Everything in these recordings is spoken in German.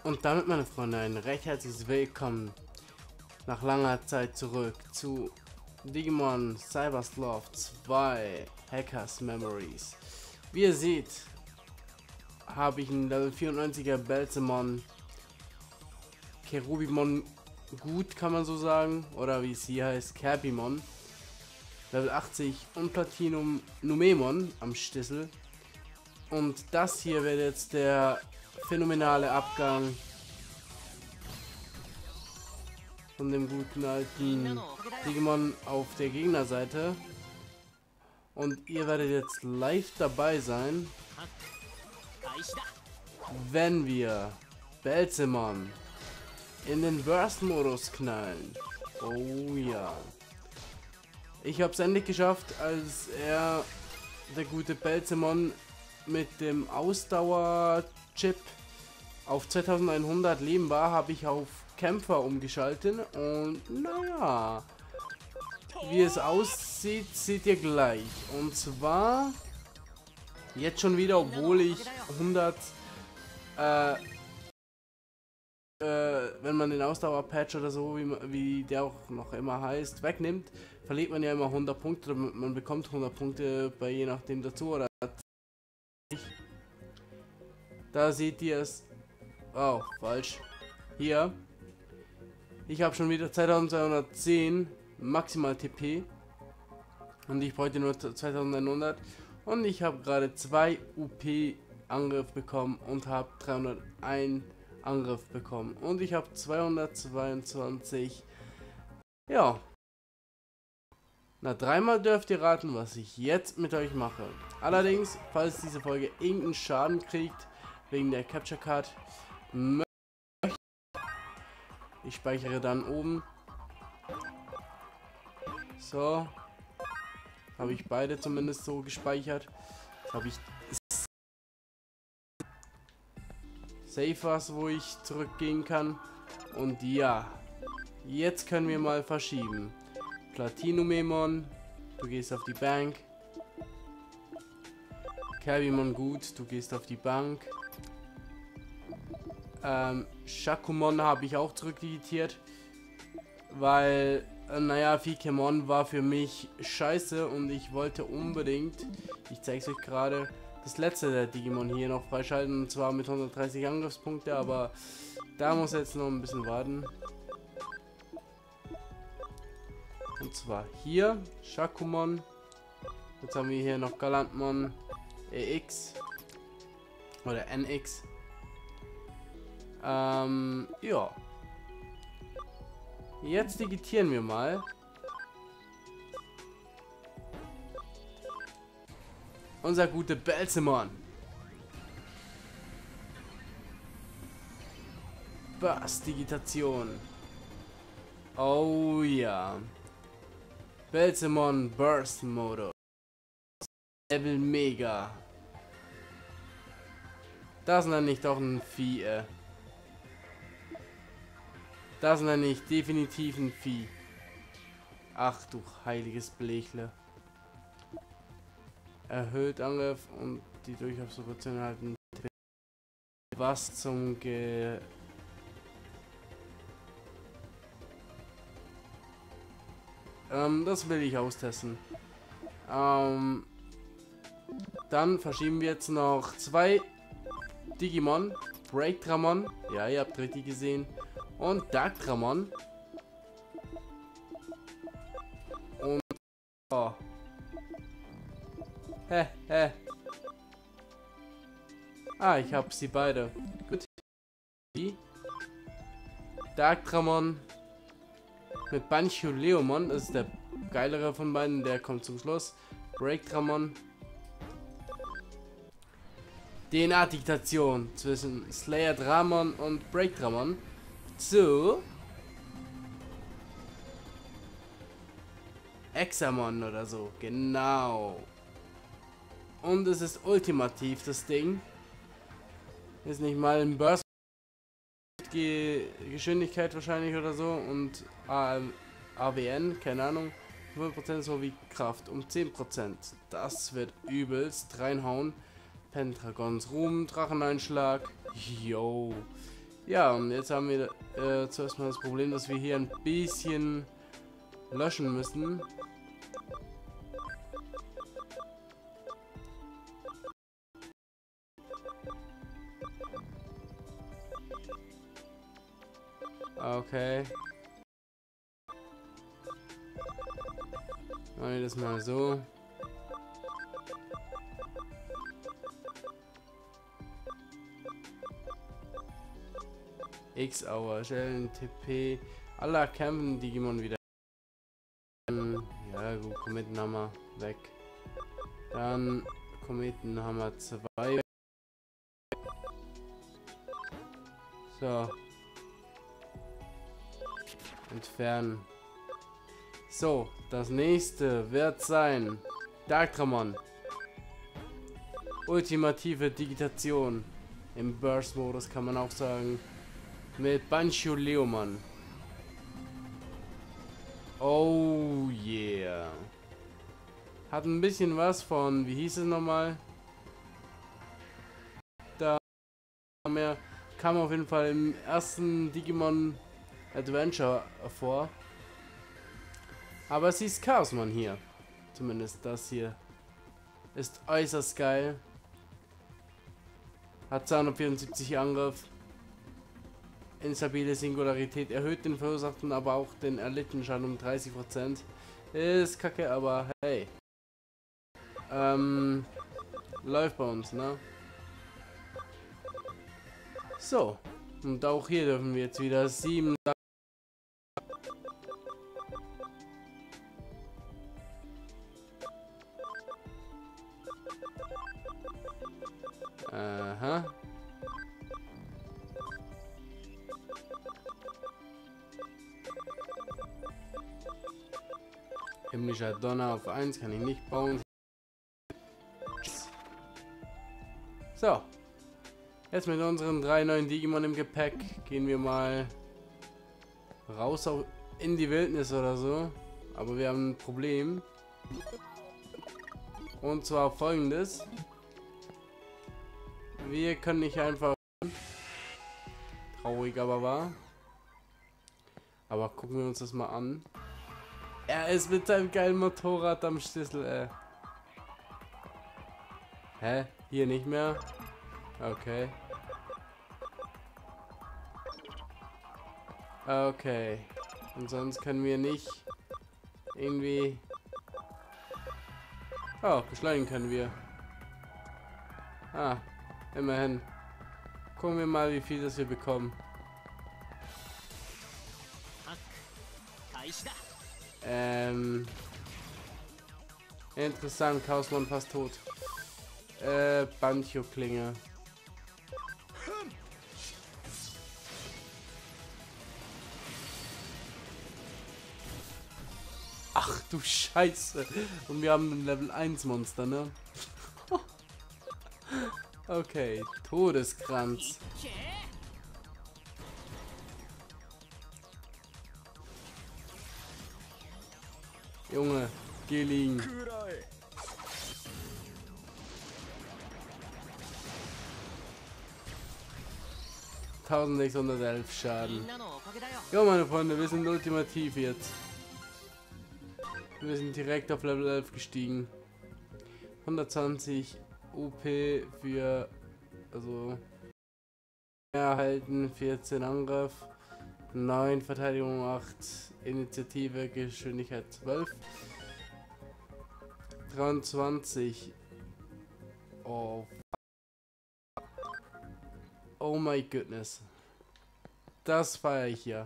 Und damit, meine Freunde, ein recht herzliches Willkommen nach langer Zeit zurück zu Digimon Cybersleuth 2 Hackers Memories. Wie ihr seht, habe ich einen Level 94er Belzemon, Cherubimon gut, kann man so sagen, oder wie es hier heißt, Kerbimon, Level 80 und Platinum Numemon am Stissel. Und das hier wird jetzt der phänomenale Abgang von dem guten alten Digimon auf der Gegnerseite. Und ihr werdet jetzt live dabei sein, wenn wir Belzemon in den Burst-Modus knallen. Oh ja. Ich habe es endlich geschafft, als der gute Belzemon mit dem Ausdauer-Chip auf 2100 Leben war, habe ich auf Kämpfer umgeschaltet und naja, wie es aussieht, seht ihr gleich. Und zwar jetzt schon wieder, obwohl ich 100, wenn man den Ausdauer-Patch oder so, wie der auch noch immer heißt, wegnimmt, verliert man ja immer 100 Punkte, oder man bekommt 100 Punkte bei je nachdem dazu, oder da seht ihr es. Oh, falsch. Hier. Ich habe schon wieder 2210 maximal TP. Und ich bräuchte nur 2100. Und ich habe gerade 2 UP Angriff bekommen und habe 301 Angriff bekommen. Und ich habe 222. Ja. Na, dreimal dürft ihr raten, was ich jetzt mit euch mache. Allerdings, falls diese Folge irgendeinen Schaden kriegt, wegen der Capture Card, ich speichere dann oben. So. Habe ich beide zumindest so gespeichert. Habe ich Safe was, wo ich zurückgehen kann. Und ja. Jetzt können wir mal verschieben. Platinumemon, du gehst auf die Bank. Kerbimon gut, du gehst auf die Bank. Shakumon habe ich auch zurückdigitiert, weil, naja, Fikemon war für mich scheiße und ich wollte unbedingt, ich zeige es euch gerade, das letzte der Digimon hier noch freischalten, und zwar mit 130 Angriffspunkte, aber da muss jetzt noch ein bisschen warten. Und zwar hier, Shakumon, jetzt haben wir hier noch Galantmon EX oder NX. Ja. Jetzt digitieren wir mal. Unser gute Belzemon. Burst-Digitation. Oh ja. Belzemon Burst-Modus. Level Mega. Das nenne ich doch ein Vieh, Das nenne ich definitiv ein Vieh. Ach du heiliges Blechle. Erhöht Angriff und die Durchabsorption halten. Was zum das will ich austesten. Dann verschieben wir jetzt noch 2 Digimon. Breakdramon. Ja, ihr habt richtig gesehen. Und Darkdramon. Und oh. Ah, ich habe sie beide. Gut. Darkdramon mit Banchuleomon, das ist der geilere von beiden, der kommt zum Schluss. Breakdramon. DNA-Diktation zwischen Slayer Dramon und Breakdramon zu Examon oder so, genau. Und es ist ultimativ, das Ding. Ist nicht mal ein Burst Geschwindigkeit wahrscheinlich oder so und AWN, keine Ahnung, 5% sowie Kraft um 10%. Das wird übelst reinhauen. Pendragons Ruhm, Dracheneinschlag. Yo. Ja, und jetzt haben wir zuerst mal das Problem, dass wir hier ein bisschen löschen müssen. Okay. Machen wir das mal so. X-Hour, Stellen, TP, aller kämpfen Digimon wieder. Ja gut, Kometenhammer weg. Dann Kometenhammer 2. So. Entfernen. So, das nächste wird sein Darktramon. Ultimative Digitation. Im Burst-Modus kann man auch sagen. Mit Bancho Leomon. Oh yeah. Hat ein bisschen was von, wie hieß es nochmal? Da kam auf jeden Fall im ersten Digimon Adventure vor. Aber sie ist Chaosmon hier. Zumindest das hier. Ist äußerst geil. Hat 274 Angriff. Instabile Singularität erhöht den verursachten, aber auch den erlittenen Schaden um 30%. Ist kacke, aber hey. Läuft bei uns, ne? So. Und auch hier dürfen wir jetzt wieder 7. Aha. Himmlischer Donner auf 1 kann ich nicht bauen. So. Jetzt mit unseren 3 neuen Digimon im Gepäck gehen wir mal raus in die Wildnis oder so. Aber wir haben ein Problem. Und zwar folgendes. Wir können nicht einfach... Traurig aber wahr. Aber gucken wir uns das mal an. Er ist mit seinem geilen Motorrad am Schlüssel, Hä? Hier nicht mehr? Okay. Okay. Und sonst können wir nicht irgendwie... Oh, beschleunigen können wir. Ah, immerhin. Gucken wir mal, wie viel das wir bekommen. Interessant, Chaosmon fast tot. Bancho-Klinge. Ach du Scheiße. Und wir haben ein Level 1 Monster, ne? Okay, Todeskranz. Junge, geh liegen. $1611 Schaden. Ja, meine Freunde, wir sind ultimativ jetzt. Wir sind direkt auf Level 11 gestiegen. 120 UP für, also, erhalten, 14 Angriff, 9 Verteidigung, 8 Initiative, Geschwindigkeit 12, 23. Oh, oh my goodness. Das feiere ich ja.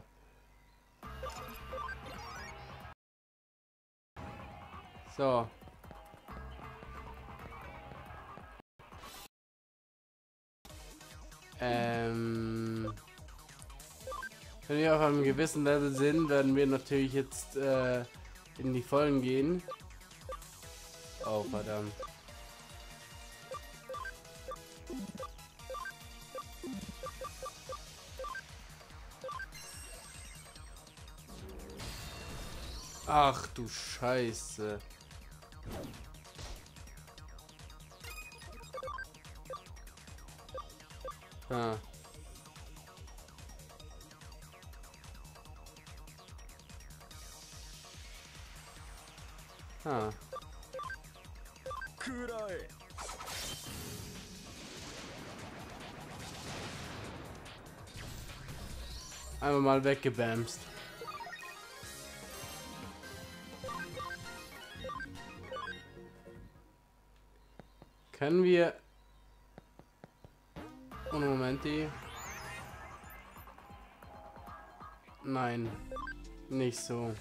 So. Wenn wir auf einem gewissen Level sind, werden wir natürlich jetzt in die Vollen gehen. Oh, verdammt. Ach du Scheiße. Ah. Ah. Einmal mal weggebamst. Können wir... Und Momenti. Nein. Nicht so.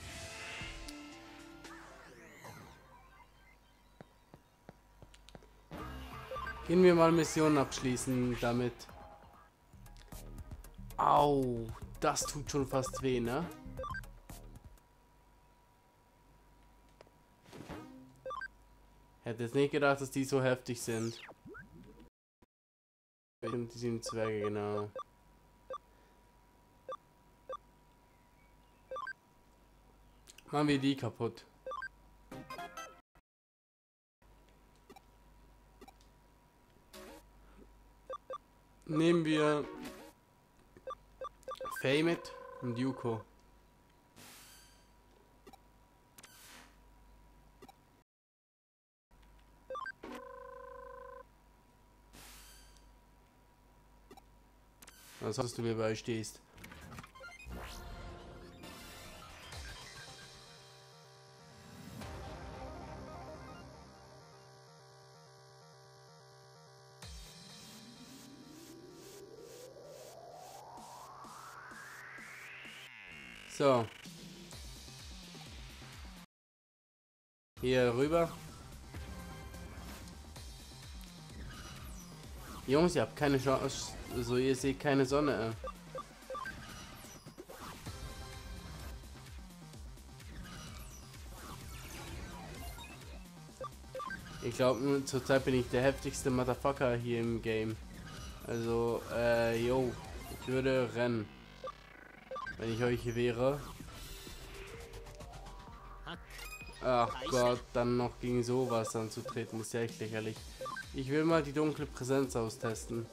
Gehen wir mal Missionen abschließen damit. Au, das tut schon fast weh, ne? Hätte jetzt nicht gedacht, dass die so heftig sind. Die 7 Zwerge, genau. Machen wir die kaputt. Nehmen wir Faye mit und Yuko. Was hast du mir beistehst? So. Hier rüber. Jungs, ihr habt keine Chance. Also ihr seht keine Sonne. Ich glaube, zurzeit bin ich der heftigste Motherfucker hier im Game. Also, yo. Ich würde rennen. Wenn ich euch hier wäre. Ach Gott, dann noch gegen sowas anzutreten, ist ja echt lächerlich. Ich will mal die dunkle Präsenz austesten.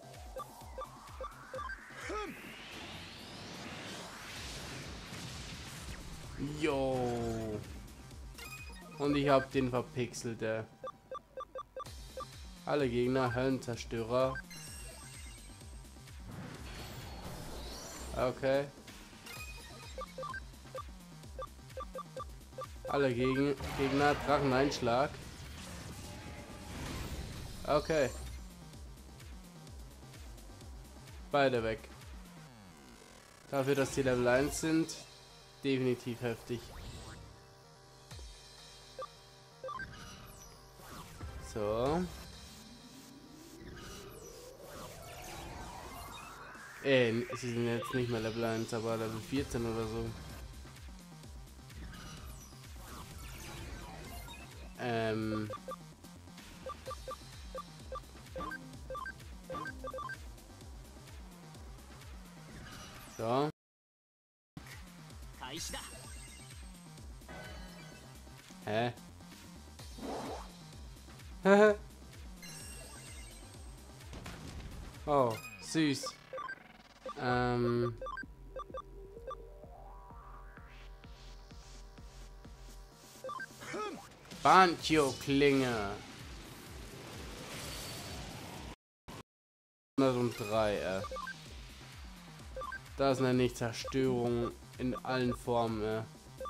Jo. Und ich habe den verpixelt, Alle Gegner, Höllenzerstörer. Okay. Alle Gegner, Dracheneinschlag. Okay. Beide weg. Dafür, dass die Level 1 sind, definitiv heftig. So. Sie sind jetzt nicht mehr Level 1, aber Level 14 oder so. So. Hä? Oh, süß. Banjo-Klinge. 103, Das nenne ich Zerstörung in allen Formen,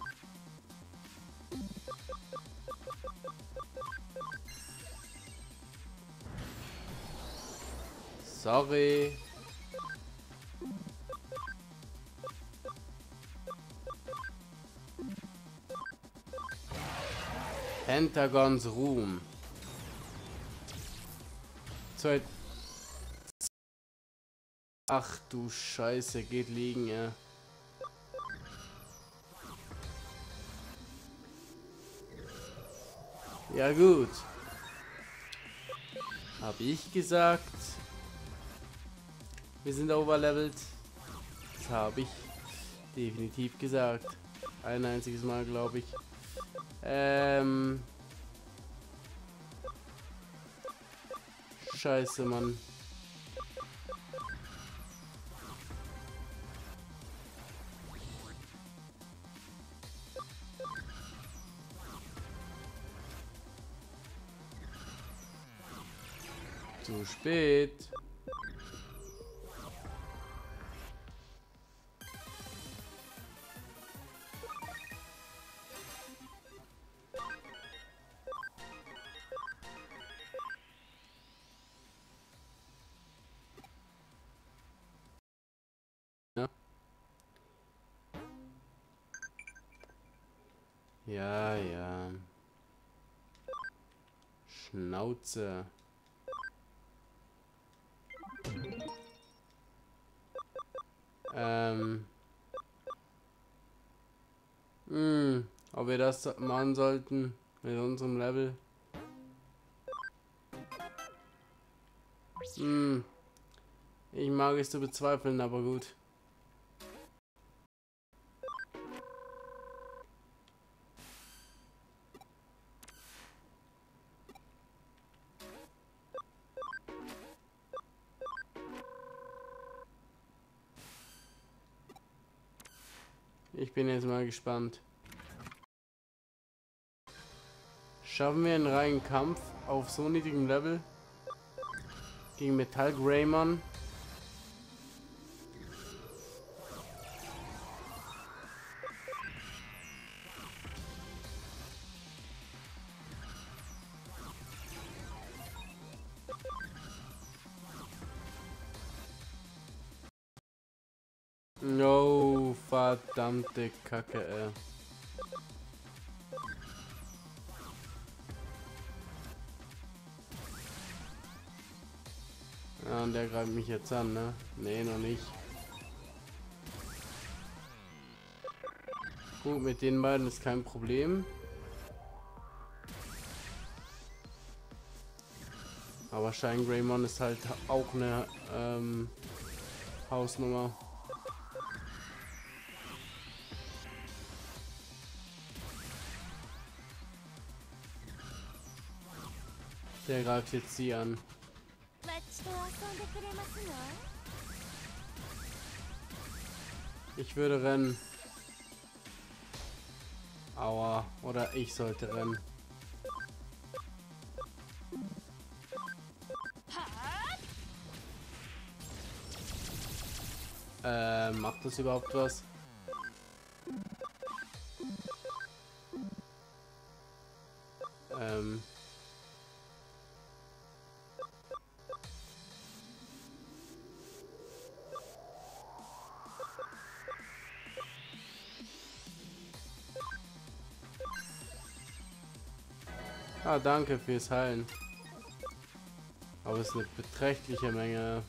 Sorry. Pentagons Ruhm. Ach du Scheiße, geht liegen, Ja gut. Hab ich gesagt. Wir sind overlevelt. Das habe ich definitiv gesagt. Ein einziges Mal, glaube ich. Scheiße, Mann. Zu spät. Ja. Ja, ja. Schnauze. Ob wir das machen sollten mit unserem Level? Ich mag es zu bezweifeln, aber gut. Ich bin jetzt mal gespannt. Schaffen wir einen reinen Kampf auf so niedrigem Level gegen Metall Greymon? No, verdammte Kacke, ey. Ja, und der greift mich jetzt an, ne? Nee, noch nicht. Gut, mit den beiden ist kein Problem. Aber Shine Greymon ist halt auch eine Hausnummer. Der greift jetzt sie an. Ich würde rennen. Aua. Oder ich sollte rennen. Macht das überhaupt was? Ah, danke fürs Heilen. Aber es ist eine beträchtliche Menge.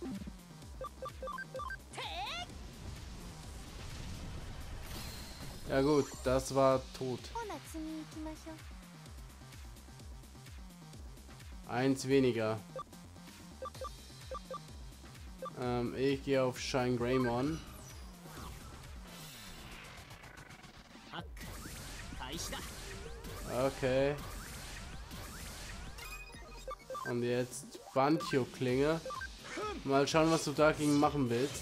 Ja gut, das war tot. Eins weniger. Ich gehe auf Shine Greymon. Okay. Und jetzt Bancho-Klinge. Mal schauen, was du dagegen machen willst.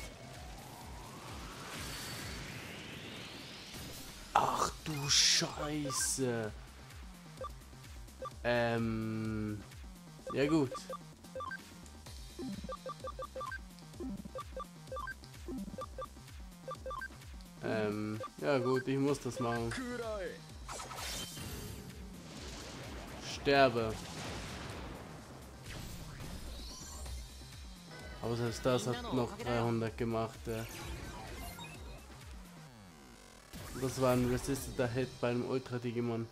Ach du Scheiße. Ja gut. Ja gut, ich muss das machen. Sterbe. Aber selbst das hat noch 300 gemacht. Das war ein resisteder Hit beim Ultra Digimon.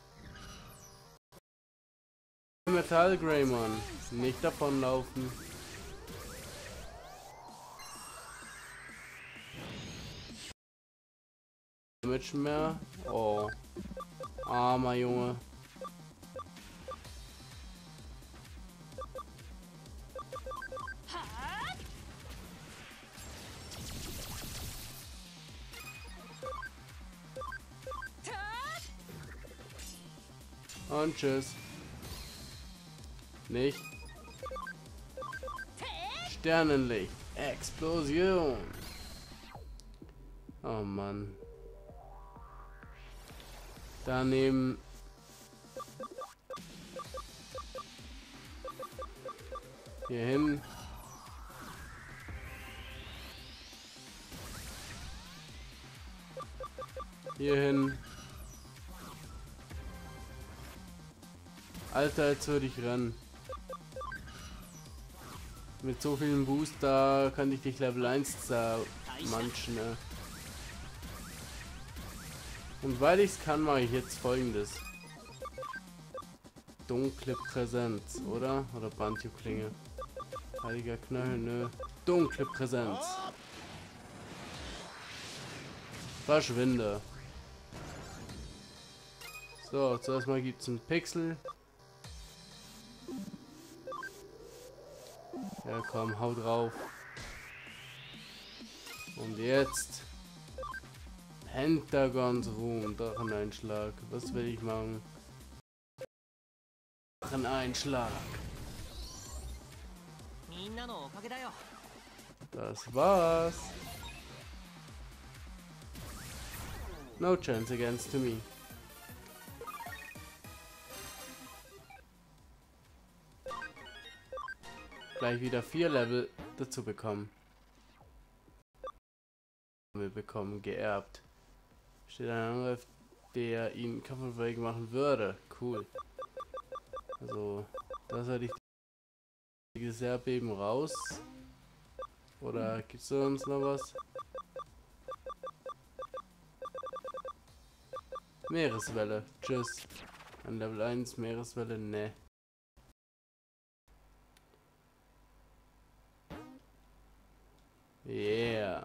Metall Greymon. Nicht davonlaufen. Damage mehr. Oh. Armer Junge. Und tschüss. Nicht. Sternenlicht. Explosion. Oh Mann. Daneben. Hier hin. Hier hin. Alter, jetzt würde ich rennen. Mit so vielen Booster kann ich dich Level 1 zermanschen, ne? Und weil ich es kann, mache ich jetzt Folgendes. Dunkle Präsenz, oder? Oder Banjo-Klinge. Heiliger Knöchel, nö. Dunkle Präsenz. Verschwinde. So, zuerst mal gibt es einen Pixel. Ja komm, hau drauf. Und jetzt Pentagons Ruhm, Dracheneinschlag. Was will ich machen? Dracheneinschlag. Das war's. No chance against me. Gleich wieder 4 Level dazu bekommen. Wir bekommen geerbt. Steht ein Angriff, der ihn kampfunfähig machen würde. Cool. Also, da sollte ich dieses Erdbeben raus. Oder gibt es sonst noch was? Meereswelle. Tschüss. An Level 1 Meereswelle, ne. Yeah.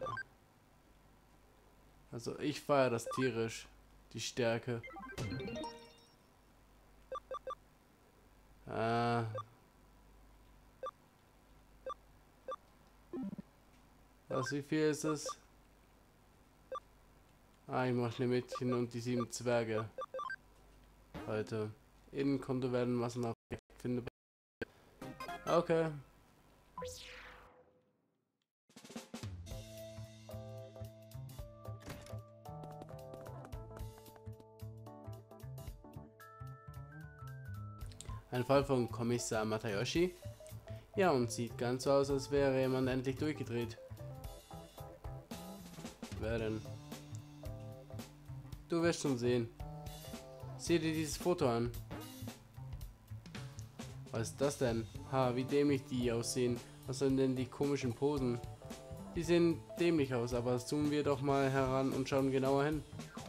Also ich feiere das tierisch. Die Stärke. Was, wie viel ist es? Ich mach Schneemädchen und die 7 Zwerge. Heute. Innenkonto werden massenhaft finde. Okay. Ein Fall von Kommissar Matayoshi. Ja, und sieht ganz so aus, als wäre jemand endlich durchgedreht. Wer denn? Du wirst schon sehen. Sieh dir dieses Foto an. Was ist das denn? Ha, wie dämlich die aussehen. Was sind denn die komischen Posen? Die sehen dämlich aus, aber zoomen wir doch mal heran und schauen genauer hin.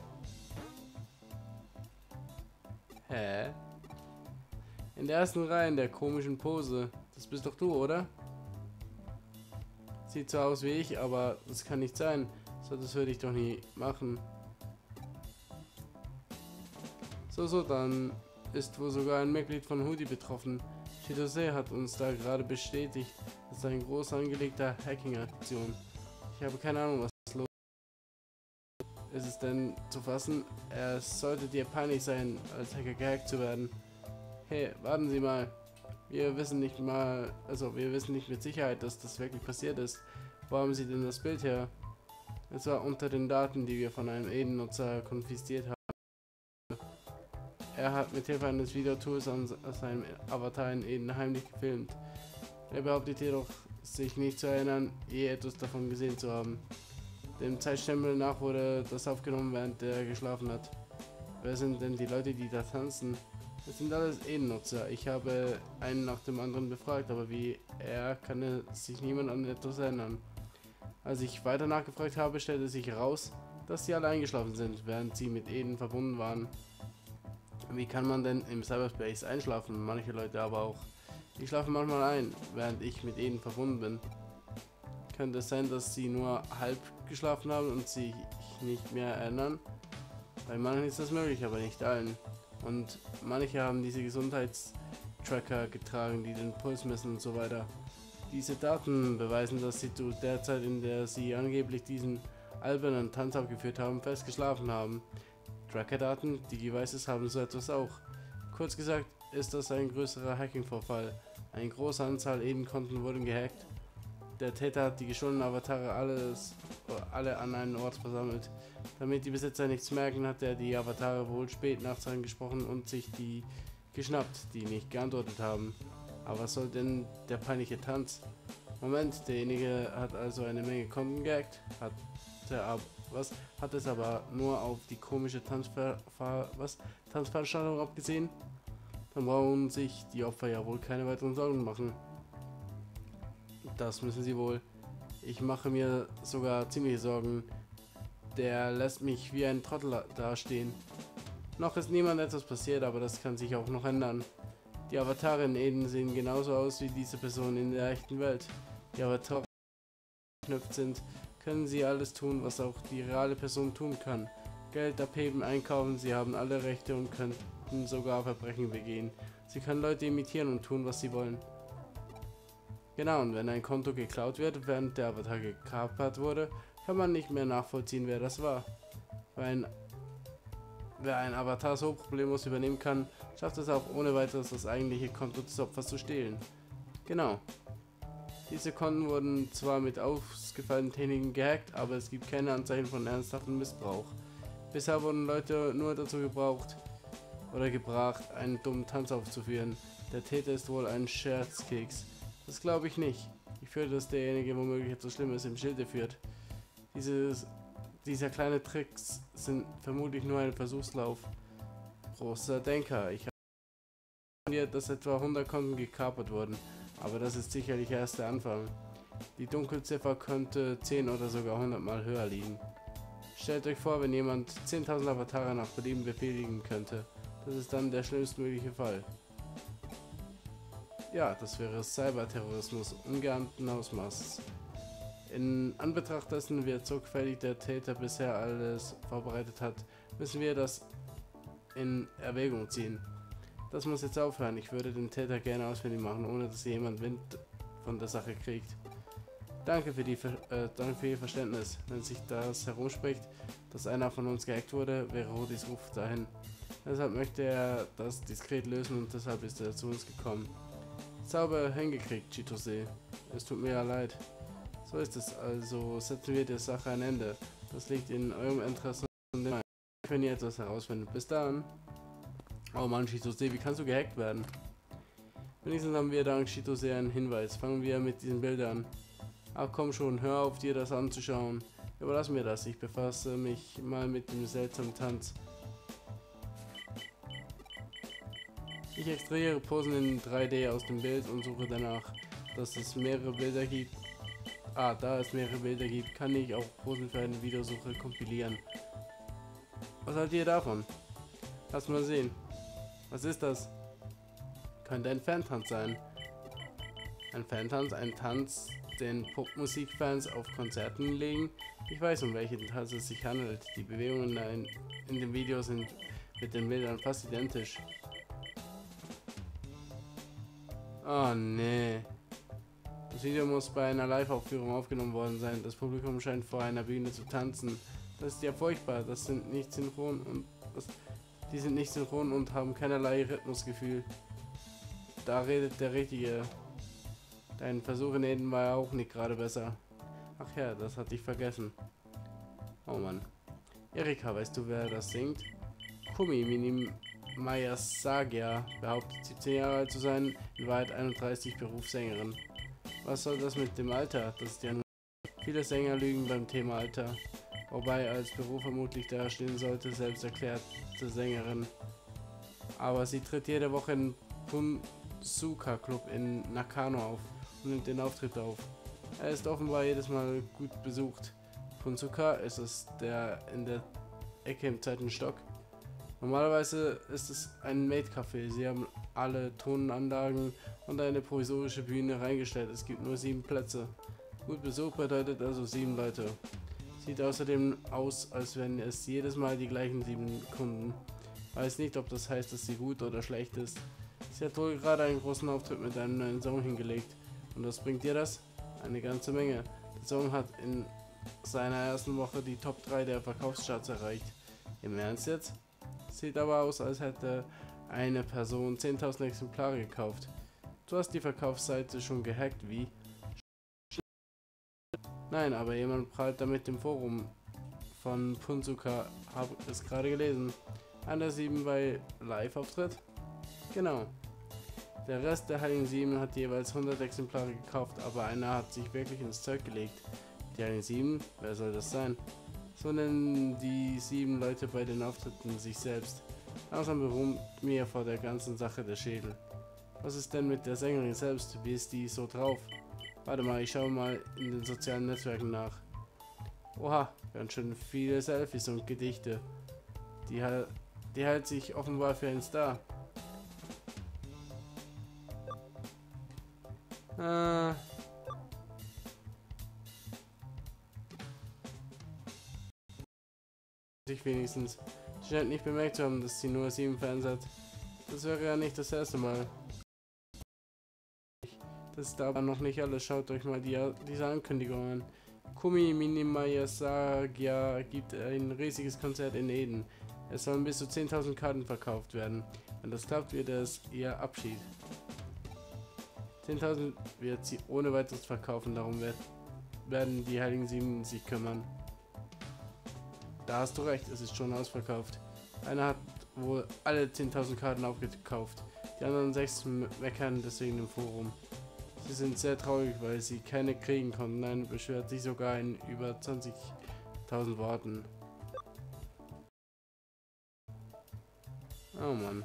Hä? In der ersten Reihe in der komischen Pose. Das bist doch du, oder? Sieht so aus wie ich, aber das kann nicht sein. So, das würde ich doch nie machen. So, dann ist wohl sogar ein Mitglied von Hoodie betroffen. Chidose hat uns da gerade bestätigt. Das ist eine groß angelegte Hacking-Aktion. Ich habe keine Ahnung, was los ist. Es denn zu fassen? Es sollte dir peinlich sein, als Hacker gehackt zu werden. Hey, warten Sie mal. Wir wissen nicht mit Sicherheit, dass das wirklich passiert ist. Wo haben Sie denn das Bild her? Es war unter den Daten, die wir von einem Eden-Nutzer konfisziert haben. Er hat mit Hilfe eines Videotools an seinem Avatar in Eden heimlich gefilmt. Er behauptet jedoch, sich nicht zu erinnern, je etwas davon gesehen zu haben. Dem Zeitstempel nach wurde das aufgenommen, während er geschlafen hat. Wer sind denn die Leute, die da tanzen? Das sind alles Eden-Nutzer. Ich habe einen nach dem anderen befragt, aber wie er kann sich niemand an etwas erinnern. Als ich weiter nachgefragt habe, stellte sich heraus, dass sie alle eingeschlafen sind, während sie mit Eden verbunden waren. Wie kann man denn im Cyberspace einschlafen? Manche Leute aber auch. Ich schlafe manchmal ein, während ich mit Eden verbunden bin. Könnte es sein, dass sie nur halb geschlafen haben und sich nicht mehr erinnern? Bei manchen ist das möglich, aber nicht allen. Und manche haben diese Gesundheitstracker getragen, die den Puls messen und so weiter. Diese Daten beweisen, dass sie zu der Zeit, in der sie angeblich diesen albernen Tanz aufgeführt haben, fest geschlafen haben. Tracker-Daten, die Devices haben so etwas auch. Kurz gesagt ist das ein größerer Hacking-Vorfall. Eine große Anzahl Eden-Konten wurden gehackt. Der Täter hat die gescholtenen Avatare alle an einen Ort versammelt. Damit die Besitzer nichts merken, hat er die Avatare wohl spät nachts angesprochen und sich die geschnappt, die nicht geantwortet haben. Aber was soll denn der peinliche Tanz? Moment, derjenige hat also eine Menge Konten gehackt, hat es aber nur auf die komische Tanzveranstaltung abgesehen? Dann brauchen sich die Opfer ja wohl keine weiteren Sorgen machen. Das müssen sie wohl. Ich mache mir sogar ziemliche Sorgen. Der lässt mich wie ein Trottel dastehen. Noch ist niemand etwas passiert, aber das kann sich auch noch ändern. Die Avatare in Eden sehen genauso aus wie diese Person in der echten Welt. Die Avatare, die geknüpft sind, können sie alles tun, was auch die reale Person tun kann. Geld abheben, einkaufen, sie haben alle Rechte und könnten sogar Verbrechen begehen. Sie können Leute imitieren und tun, was sie wollen. Genau, und wenn ein Konto geklaut wird, während der Avatar gekapert wurde, kann man nicht mehr nachvollziehen, wer das war. Wer ein Avatar so problemlos übernehmen kann, schafft es auch ohne weiteres, das eigentliche Konto des Opfers zu stehlen. Genau. Diese Konten wurden zwar mit ausgefallenen Techniken gehackt, aber es gibt keine Anzeichen von ernsthaftem Missbrauch. Bisher wurden Leute nur dazu gebracht, einen dummen Tanz aufzuführen. Der Täter ist wohl ein Scherzkeks. Das glaube ich nicht. Ich fürchte, dass derjenige womöglich etwas Schlimmes im Schilde führt. Dieser kleine Tricks sind vermutlich nur ein Versuchslauf. Großer Denker. Ich habe dass etwa 100 Konten gekapert wurden, aber das ist sicherlich erst der Anfang. Die Dunkelziffer könnte 10 oder sogar 100 Mal höher liegen. Stellt euch vor, wenn jemand 10.000 Avatare nach Belieben befehligen könnte. Das ist dann der schlimmstmögliche Fall. Ja, das wäre Cyberterrorismus ungeahnten Ausmaßes. In Anbetracht dessen, wie sorgfältig der Täter bisher alles vorbereitet hat, müssen wir das in Erwägung ziehen. Das muss jetzt aufhören. Ich würde den Täter gerne ausfindig machen, ohne dass jemand Wind von der Sache kriegt. Danke für Ihr Verständnis. Wenn sich das herumspricht, dass einer von uns gehackt wurde, wäre Rodis Ruf dahin. Deshalb möchte er das diskret lösen und deshalb ist er zu uns gekommen. Sauber hingekriegt, Chitose. Es tut mir ja leid. So ist es, also setzen wir der Sache ein Ende. Das liegt in eurem Interesse und wenn ihr etwas herausfindet. Bis dann. Oh Mann, Chitose, wie kannst du gehackt werden? Wenigstens haben wir dank Chitose einen Hinweis. Fangen wir mit diesen Bildern an. Ach komm schon, hör auf dir das anzuschauen. Überlass mir das, ich befasse mich mal mit dem seltsamen Tanz. Ich extrahiere Posen in 3D aus dem Bild und suche danach, dass es mehrere Bilder gibt. Da es mehrere Bilder gibt, kann ich auch Posen für eine Videosuche kompilieren. Was haltet ihr davon? Lass mal sehen. Was ist das? Könnte ein Fantanz sein. Ein Fantanz, ein Tanz, den Popmusikfans auf Konzerten legen. Ich weiß, um welchen Tanz es sich handelt. Die Bewegungen in dem Video sind mit den Bildern fast identisch. Oh nee. Das Video muss bei einer Live-Aufführung aufgenommen worden sein. Das Publikum scheint vor einer Bühne zu tanzen. Das ist ja furchtbar. Die sind nicht synchron und haben keinerlei Rhythmusgefühl. Da redet der Richtige. Dein Versuch in Eden war ja auch nicht gerade besser. Ach ja, das hatte ich vergessen. Oh Mann. Erika, weißt du, wer das singt? Kumi Mini Mayasagia behauptet 17 Jahre alt zu sein, in Wahrheit 31, Berufssängerin. Was soll das mit dem Alter? Das ist ja nur... Viele Sänger lügen beim Thema Alter. Wobei als Beruf vermutlich da stehen sollte, selbst erklärte Sängerin. Aber sie tritt jede Woche im Punsuka Club in Nakano auf und nimmt den Auftritt auf. Er ist offenbar jedes Mal gut besucht. Punsuka ist es der in der Ecke im zweiten Stock. Normalerweise ist es ein Maid-Café. Sie haben alle Tonanlagen und eine provisorische Bühne reingestellt. Es gibt nur 7 Plätze. Gut Besuch bedeutet also 7 Leute. Sieht außerdem aus, als wären es jedes Mal die gleichen 7 Kunden. Weiß nicht, ob das heißt, dass sie gut oder schlecht ist. Sie hat wohl gerade einen großen Auftritt mit einem neuen Song hingelegt. Und was bringt dir das? Eine ganze Menge. Der Song hat in seiner ersten Woche die Top 3 der Verkaufscharts erreicht. Im Ernst jetzt? Sieht aber aus, als hätte eine Person 10.000 Exemplare gekauft. Du hast die Verkaufsseite schon gehackt, wie? Nein, aber jemand prahlt damit im Forum von Punsuka, habe es gerade gelesen. Einer 7 bei Live-Auftritt? Genau. Der Rest der Heiligen Sieben hat jeweils 100 Exemplare gekauft, aber einer hat sich wirklich ins Zeug gelegt. Die Heiligen Sieben? Wer soll das sein? So nennen die 7 Leute bei den Auftritten sich selbst. Langsam beruht mir vor der ganzen Sache der Schädel. Was ist denn mit der Sängerin selbst? Wie ist die so drauf? Warte mal, ich schaue mal in den sozialen Netzwerken nach. Oha, ganz schön viele Selfies und Gedichte. Die hält sich offenbar für einen Star. Ich wenigstens. Sie scheint nicht bemerkt zu haben, dass sie nur 7 Fans hat. Das wäre ja nicht das erste Mal. Das ist aber noch nicht alles. Schaut euch mal diese Ankündigung an. Kumi Minimaya Sagia gibt ein riesiges Konzert in Eden. Es sollen bis zu 10.000 Karten verkauft werden. Wenn das klappt, wird es ihr Abschied. 10.000 wird sie ohne weiteres verkaufen, darum werden die Heiligen Sieben sich kümmern. Da hast du recht, es ist schon ausverkauft. Einer hat wohl alle 10.000 Karten aufgekauft. Die anderen 6 meckern deswegen im Forum. Sie sind sehr traurig, weil sie keine kriegen konnten. Nein, beschwert sich sogar in über 20.000 Worten. Oh Mann.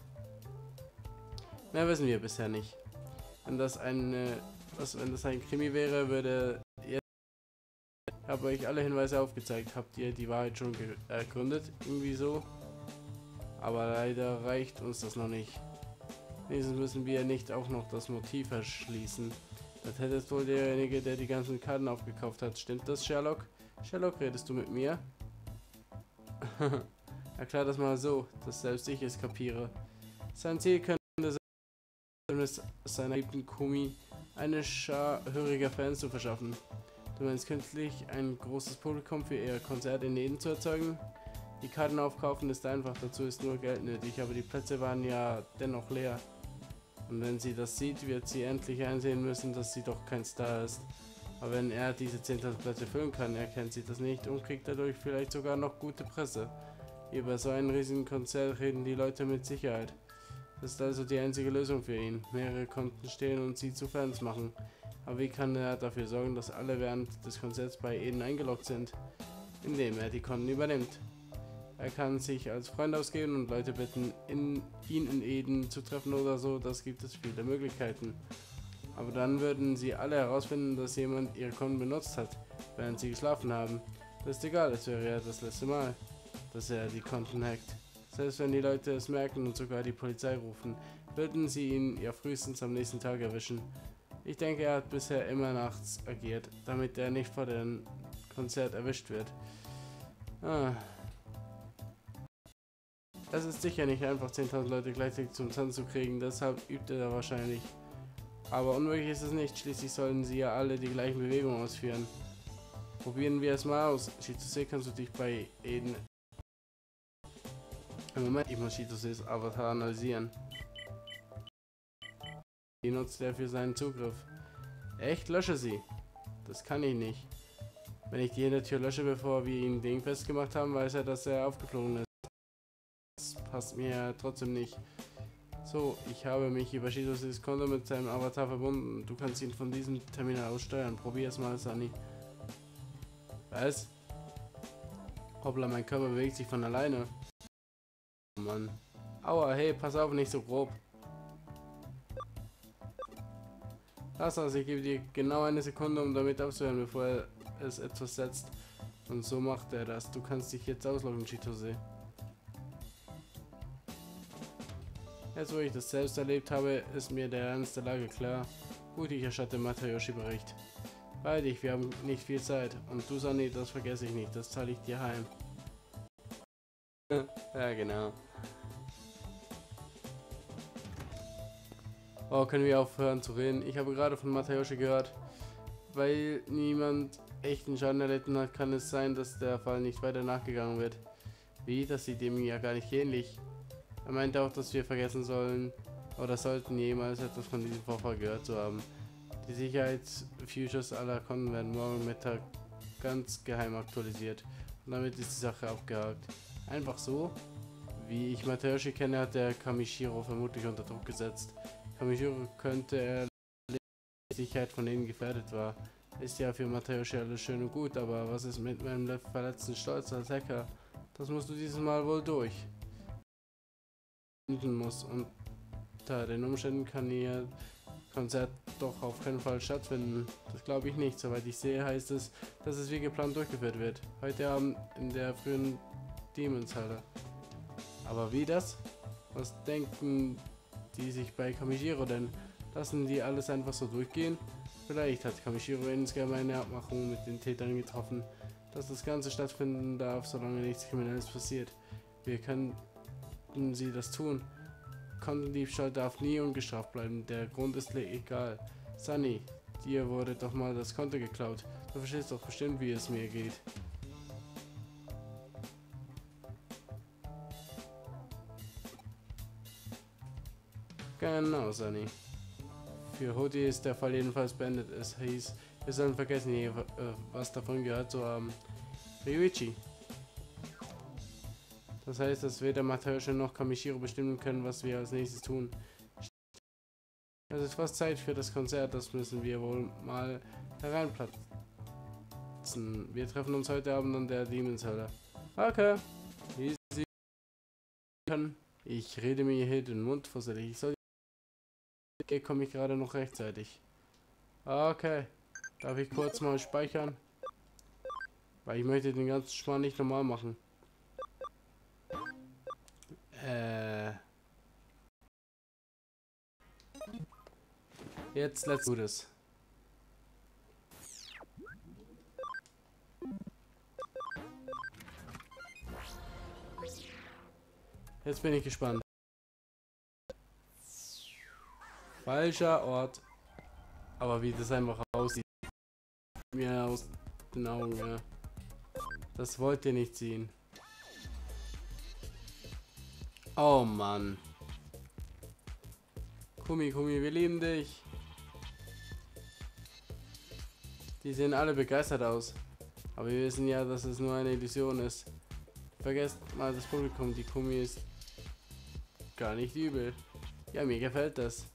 Mehr wissen wir bisher nicht. Wenn das ein Krimi wäre, würde ihr... Ich habe euch alle Hinweise aufgezeigt. Habt ihr die Wahrheit schon ergründet? Irgendwie so. Aber leider reicht uns das noch nicht. Wenigstens müssen wir nicht auch noch das Motiv erschließen. Das hätte wohl derjenige, der die ganzen Karten aufgekauft hat. Stimmt das, Sherlock? Sherlock, redest du mit mir? Erklär das mal so, dass selbst ich es kapiere. Sein Ziel könnte sein, seiner geliebten Kumi eine Schar höriger Fans zu verschaffen. Du meinst künstlich ein großes Publikum für ihr Konzert in Eden zu erzeugen? Die Karten aufkaufen ist einfach, dazu ist nur Geld nötig, aber die Plätze waren ja dennoch leer. Und wenn sie das sieht, wird sie endlich einsehen müssen, dass sie doch kein Star ist. Aber wenn er diese 10.000 Plätze füllen kann, erkennt sie das nicht und kriegt dadurch vielleicht sogar noch gute Presse. Über so einen riesigen Konzert reden die Leute mit Sicherheit. Das ist also die einzige Lösung für ihn. Mehrere Konten stehlen und sie zu Fans machen. Aber wie kann er dafür sorgen, dass alle während des Konzerts bei Eden eingeloggt sind? Indem er die Konten übernimmt. Er kann sich als Freund ausgeben und Leute bitten, ihn in Eden zu treffen oder so. Das gibt es viele Möglichkeiten. Aber dann würden sie alle herausfinden, dass jemand ihre Konten benutzt hat, während sie geschlafen haben. Das ist egal, es wäre ja das letzte Mal, dass er die Konten hackt. Selbst wenn die Leute es merken und sogar die Polizei rufen, würden sie ihn ja frühestens am nächsten Tag erwischen. Ich denke, er hat bisher immer nachts agiert, damit er nicht vor dem Konzert erwischt wird. Es ist sicher nicht einfach, 10.000 Leute gleichzeitig zum Tanz zu kriegen, deshalb übt er da wahrscheinlich. Aber unmöglich ist es nicht, schließlich sollen sie ja alle die gleichen Bewegungen ausführen. Probieren wir es mal aus. Chitose, kannst du dich bei Eden... Im Moment, ich muss Chitoses Avatar analysieren. Die nutzt er für seinen Zugriff. Echt? Lösche sie. Das kann ich nicht. Wenn ich die Hintertür lösche, bevor wir ihn dingfest gemacht haben, weiß er, dass er aufgeflogen ist. Das passt mir trotzdem nicht. So, ich habe mich über Chitoses Konto mit seinem Avatar verbunden. Du kannst ihn von diesem Terminal aus steuern. Probier es mal, Sunny. Was? Hoppla, mein Körper bewegt sich von alleine. Oh Mann. Aua, hey, pass auf, nicht so grob. Lass das, ich gebe dir genau eine Sekunde, um damit aufzuhören, bevor er es etwas setzt. Und so macht er das. Du kannst dich jetzt ausloggen, Chitose. Jetzt, wo ich das selbst erlebt habe, ist mir der Ernst der Lage klar. Gut, ich erstatte Matayoshi Bericht. Bei dich, wir haben nicht viel Zeit. Und du, Sunny, das vergesse ich nicht. Das zahle ich dir heim. Ja, genau. Oh, können wir aufhören zu reden? Ich habe gerade von Matayoshi gehört. Weil niemand echten Schaden erlitten hat, kann es sein, dass der Fall nicht weiter nachgegangen wird. Wie? Das sieht dem ja gar nicht ähnlich. Er meinte auch, dass wir vergessen sollen oder sollten jemals etwas von diesem Vorfall gehört zu haben. Die Sicherheitsfeatures aller Konten werden morgen Mittag ganz geheim aktualisiert und damit ist die Sache abgehakt. Einfach so? Wie ich Matayoshi kenne, hat der Kamishiro vermutlich unter Druck gesetzt. Kamijiro könnte die Sicherheit von ihnen gefährdet war. Ist ja für Mateusz alles schön und gut, aber was ist mit meinem verletzten Stolz als Hacker? Das musst du dieses Mal wohl durch. Muss. Unter den Umständen kann ihr Konzert doch auf keinen Fall stattfinden. Das glaube ich nicht. Soweit ich sehe, heißt es, dass es wie geplant durchgeführt wird. Heute Abend in der frühen Demons-Halle. Aber wie das? Was denken die sich bei Kamijiro denn? Lassen die alles einfach so durchgehen? Vielleicht hat Kamijiro insgeheim eine Abmachung mit den Tätern getroffen, dass das Ganze stattfinden darf, solange nichts Kriminelles passiert. Wir könnten sie das tun. Kontendiebstahl darf nie ungestraft bleiben. Der Grund ist egal. Sunny, dir wurde doch mal das Konto geklaut. Du verstehst doch bestimmt, wie es mir geht. Genau, Sunny. Für Hoti ist der Fall jedenfalls beendet. Es hieß, wir sollen vergessen, hier was davon gehört zu haben. Ryuichi. Das heißt, dass weder Mateusz noch Kamijiro bestimmen können, was wir als nächstes tun. Es ist fast Zeit für das Konzert, das müssen wir wohl mal hereinplatzen. Wir treffen uns heute Abend an der Demons-Halle. Okay. Wie Sie können. Ich rede mir hier den Mund fusselig. Ich soll komme ich gerade noch rechtzeitig. Okay. Darf ich kurz mal speichern? Weil ich möchte den ganzen Schmarrn nicht normal machen. Jetzt let's do this. Jetzt bin ich gespannt. Falscher Ort. Aber wie das einfach aussieht. Mir aus den Augen, ja. Das wollt ihr nicht sehen. Oh Mann. Kumi, wir lieben dich. Die sehen alle begeistert aus. Aber wir wissen ja, dass es nur eine Illusion ist. Vergesst mal das Publikum, die Kumi ist gar nicht übel. Ja, mir gefällt das.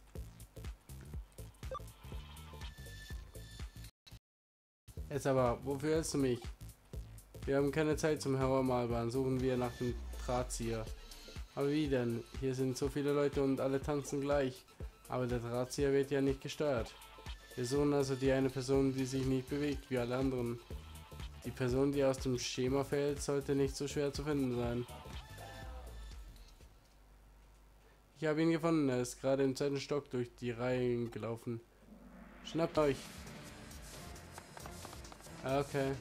Jetzt aber, wofür hältst du mich? Wir haben keine Zeit zum Horrormalbahn, suchen wir nach dem Drahtzieher. Aber wie denn? Hier sind so viele Leute und alle tanzen gleich. Aber der Drahtzieher wird ja nicht gesteuert. Wir suchen also die eine Person, die sich nicht bewegt wie alle anderen. Die Person, die aus dem Schema fällt, sollte nicht so schwer zu finden sein. Ich habe ihn gefunden, er ist gerade im zweiten Stock durch die Reihen gelaufen. Schnappt euch! Okay.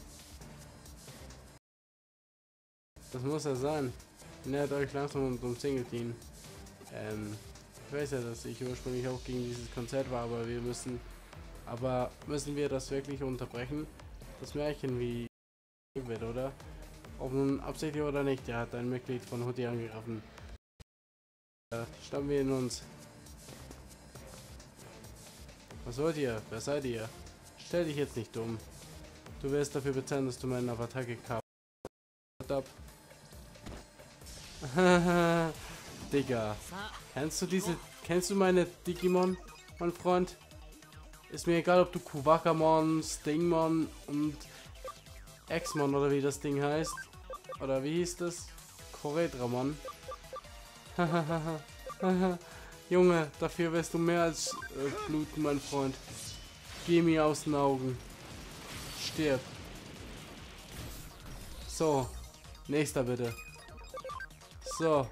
Das muss er sein. Nähert euch langsam und umzingelt ihn. Ich weiß ja, dass ich ursprünglich auch gegen dieses Konzert war, aber müssen wir das wirklich unterbrechen? Das Märchen wie wird, oder? Ob nun absichtlich oder nicht, er hat ein Mitglied von Hoti angegriffen. Stamm wir in uns. Was wollt ihr? Wer seid ihr? Stell dich jetzt nicht dumm. Du wirst dafür bezahlen, dass du meine Attacke kaufst. Digga. Kennst du meine Digimon, mein Freund? Ist mir egal, ob du Kuwakamon, Stingmon und Exmon oder wie das Ding heißt. Oder wie hieß das? Koredramon. Junge, dafür wirst du mehr als bluten, mein Freund. Geh mir aus den Augen. Stirb. So. Nächster bitte. So.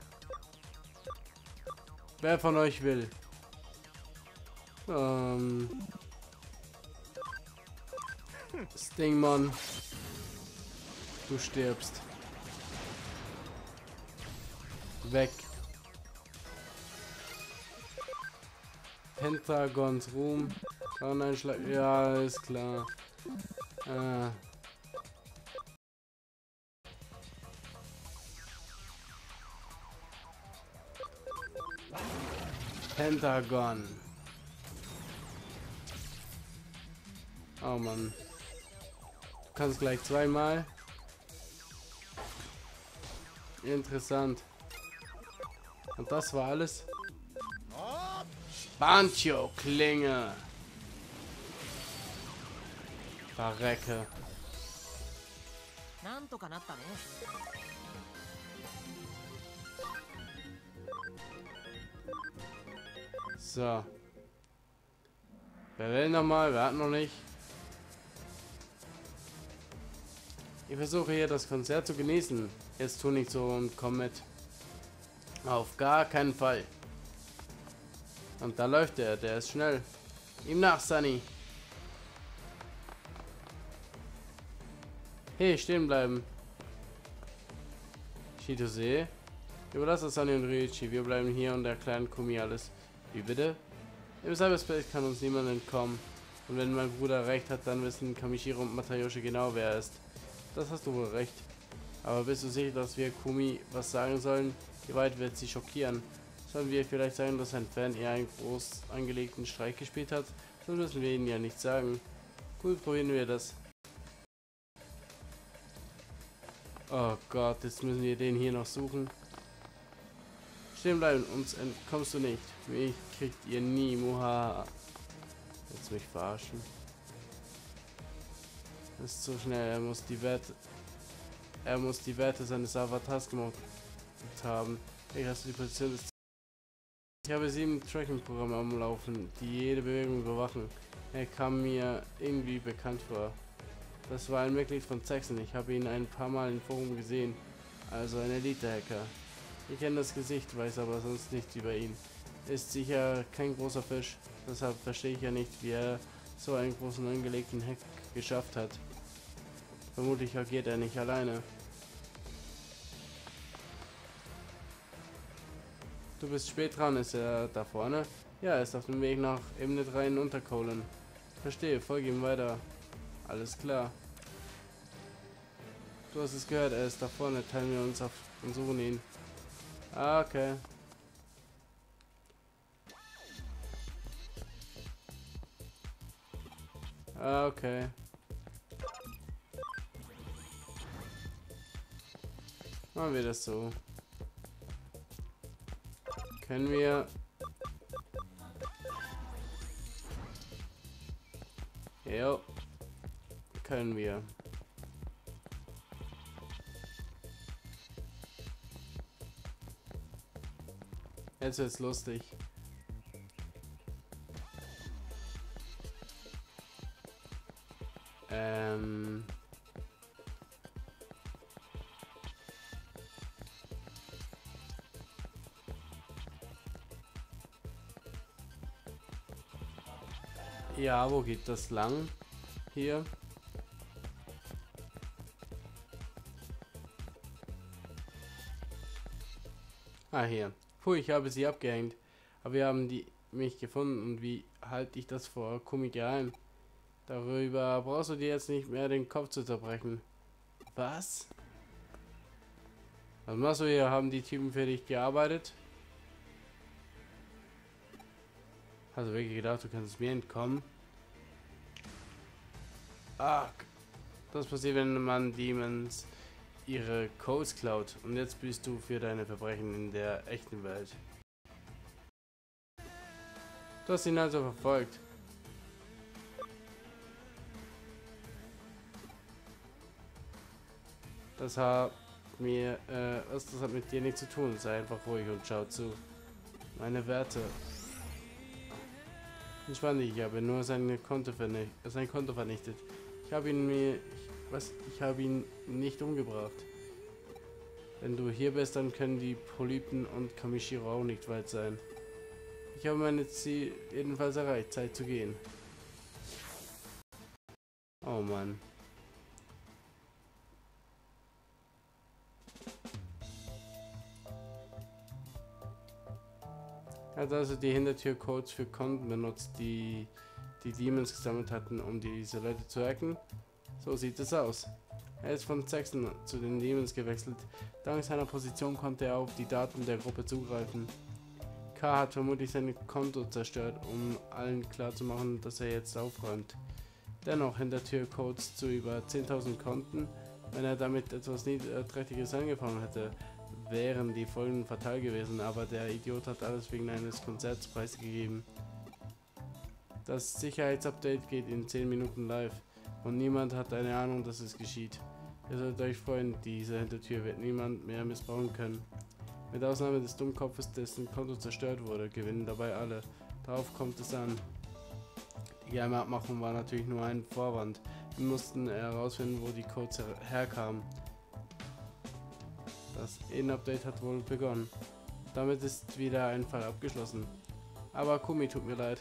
Wer von euch will? Stingmon. Du stirbst. Weg. Pentagons Ruhm. Kann ein Schlag. Ja, ist klar. Pentagon. Oh Mann. Du kannst gleich zweimal. Interessant. Und das war alles. Bancho-Klinge. Verrecke. So. Wer will nochmal? Wer hat noch nicht? Ich versuche hier das Konzert zu genießen. Jetzt tu nicht so und komm mit. Auf gar keinen Fall. Und da läuft er. Der ist schnell. Ihm nach, Sunny. Hey, stehen bleiben. Chitose. Überlass das Sunny und Ryuichi. Wir bleiben hier und erklären Kumi alles. Wie bitte? Im Cyberspace kann uns niemand entkommen. Und wenn mein Bruder recht hat, dann wissen Kamishiro und Matayoshi genau, wer er ist. Das hast du wohl recht. Aber bist du sicher, dass wir Kumi was sagen sollen? Wie weit wird sie schockieren? Sollen wir vielleicht sagen, dass ein Fan eher einen groß angelegten Streich gespielt hat? So müssen wir ihnen ja nicht sagen. Gut, probieren wir das. Oh Gott, jetzt müssen wir den hier noch suchen. Stehen bleiben, uns entkommst du nicht. Mich kriegt ihr nie, Muha. Jetzt mich verarschen. Das ist so schnell, er muss die Werte seines Avatars gemacht haben. Ich hast du die Position des. Ich habe 7 Tracking-Programme am Laufen, die jede Bewegung überwachen. Er kam mir irgendwie bekannt vor. Das war ein Mitglied von Saxon. Ich habe ihn ein paar Mal im Forum gesehen. Also ein Elite-Hacker. Ich kenne das Gesicht, weiß aber sonst nichts über ihn. Ist sicher kein großer Fisch. Deshalb verstehe ich ja nicht, wie er so einen großen angelegten Hack geschafft hat. Vermutlich agiert er nicht alleine. Du bist spät dran, ist er da vorne? Ja, er ist auf dem Weg nach Ebene 3 in Unterkohlen. Verstehe, folge ihm weiter. Alles klar. Du hast es gehört, er ist da vorne, teilen wir uns auf und suchen ihn. Ah, okay. Ah, okay. Machen wir das so. Können wir... Jo. Können wir. Jetzt wird's lustig. Ja, wo geht das lang? Hier. Ah, hier. Puh, ich habe sie abgehängt. Aber wir haben mich gefunden. Und wie halte ich das vor Kumi geheim? Darüber brauchst du dir jetzt nicht mehr den Kopf zu zerbrechen. Was? Was machst du hier? Haben die Typen für dich gearbeitet? Hast du wirklich gedacht, du kannst mir entkommen? Ach, das passiert, wenn man Demons ihre Codes klaut. Und jetzt bist du für deine Verbrechen in der echten Welt. Du hast ihn also verfolgt. Das hat mit dir nichts zu tun. Sei einfach ruhig und schau zu. Meine Werte. Entspann dich, ich habe nur sein Konto vernichtet. Ich habe ihn nicht umgebracht. Wenn du hier bist, dann können die Polypen und Kamishiro auch nicht weit sein. Ich habe mein Ziel jedenfalls erreicht. Zeit zu gehen. Oh Mann. Er hat also die Hintertür-Codes für Konten benutzt, die Demons gesammelt hatten, um diese Leute zu hacken. So sieht es aus. Er ist von Saxon zu den Demons gewechselt. Dank seiner Position konnte er auf die Daten der Gruppe zugreifen. K hat vermutlich sein Konto zerstört, um allen klarzumachen, dass er jetzt aufräumt. Dennoch Hintertür-Codes zu über 10.000 Konten. Wenn er damit etwas Niederträchtiges angefangen hätte, wären die Folgen fatal gewesen, aber der Idiot hat alles wegen eines Konzerts preisgegeben. Das Sicherheitsupdate geht in 10 Minuten live und niemand hat eine Ahnung, dass es geschieht. Ihr solltet euch freuen, diese Hintertür wird niemand mehr missbrauchen können. Mit Ausnahme des Dummkopfes, dessen Konto zerstört wurde, gewinnen dabei alle. Darauf kommt es an. Die geheime Abmachung war natürlich nur ein Vorwand. Wir mussten herausfinden, wo die Codes herkamen. Das In-Update hat wohl begonnen. Damit ist wieder ein Fall abgeschlossen. Aber Kumi tut mir leid.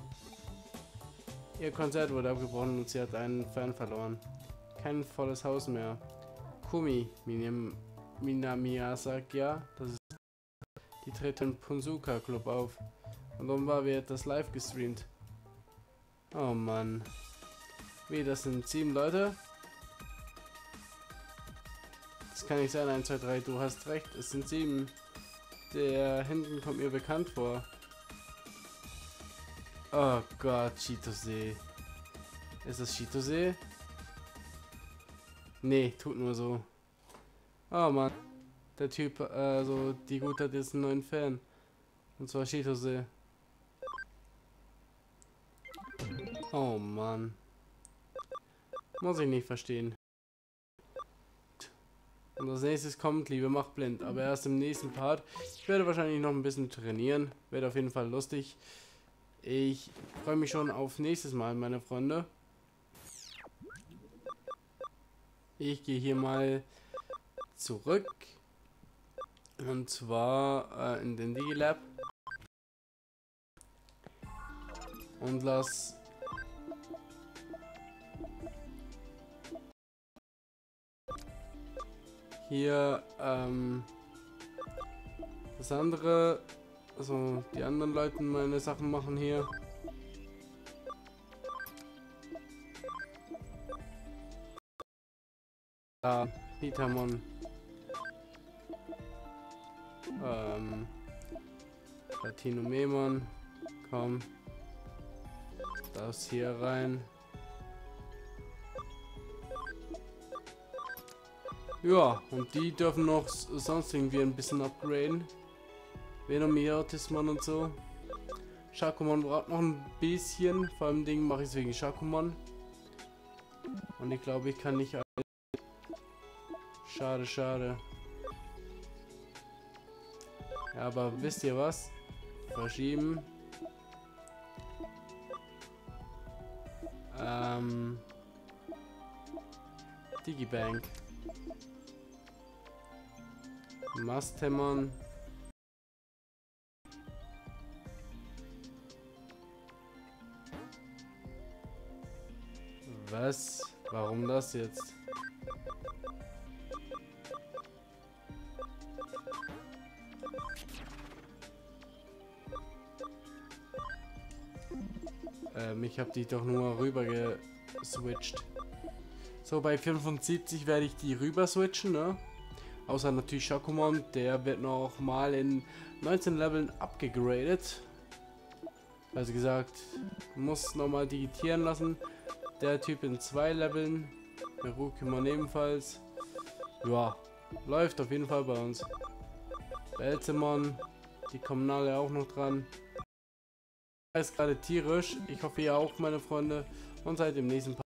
Ihr Konzert wurde abgebrochen und sie hat einen Fan verloren. Kein volles Haus mehr. Kumi, Minamiya sagt ja, das ist die tritt im Punzuka Club auf. Und offenbar wird das live gestreamt. Oh Mann. Wie, das sind 7 Leute? Das kann nicht sein, 1, 2, 3, du hast recht, es sind 7. Der hinten kommt mir bekannt vor. Oh Gott, Chitose. Ist das Chitose? Nee, tut nur so. Oh Mann. Der Typ, also die Gute hat jetzt einen neuen Fan. Und zwar Chitose. Oh Mann. Muss ich nicht verstehen. Und als nächstes kommt Liebe macht blind, aber erst im nächsten Part. Ich werde wahrscheinlich noch ein bisschen trainieren. Wird auf jeden Fall lustig. Ich freue mich schon auf nächstes Mal, meine Freunde. Ich gehe hier mal zurück. Und zwar in den Digilab. Und lass hier das andere, also die anderen Leute meine Sachen machen hier. Hitamon. Latino Memon. Komm. Das hier rein. Ja, und die dürfen noch sonst irgendwie ein bisschen upgraden. Venomiotismon und so. Shakumon braucht noch ein bisschen. Vor allem Ding mache ich es wegen Shakumon. Und ich glaube, ich kann nicht. Schade, schade. Ja, aber wisst ihr was? Verschieben. Digibank. Mastemon. Was? Warum das jetzt? Ich habe die doch nur rüber geswitcht. So, bei 75 werde ich die rüber switchen, ne? Außer natürlich Shakumon, der wird noch mal in 19 Leveln abgegradet. Also gesagt, muss nochmal digitieren lassen. Der Typ in 2 Leveln. Merukimon ebenfalls. Ja, läuft auf jeden Fall bei uns. Belzemon, die kommen alle auch noch dran. Ist gerade tierisch. Ich hoffe ihr auch, meine Freunde. Und seid im nächsten Part.